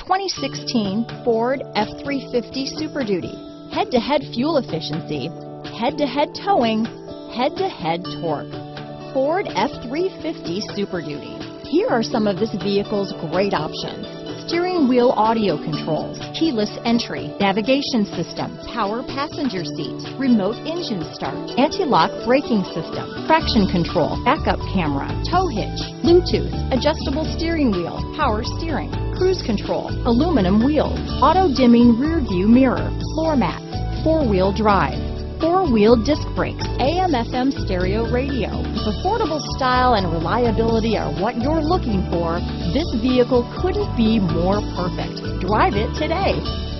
2016 Ford F-350 Super Duty. Head-to-head fuel efficiency, head-to-head towing, head-to-head torque. Ford F-350 Super Duty. Here are some of this vehicle's great options: steering wheel audio controls, keyless entry, navigation system, power passenger seat, remote engine start, anti-lock braking system, traction control, backup camera, tow hitch, Bluetooth, adjustable steering wheel, power steering, cruise control, aluminum wheels, auto-dimming rear view mirror, floor mats, four-wheel drive, four-wheel disc brakes, AM/FM stereo radio. If affordable style and reliability are what you're looking for, this vehicle couldn't be more perfect. Drive it today.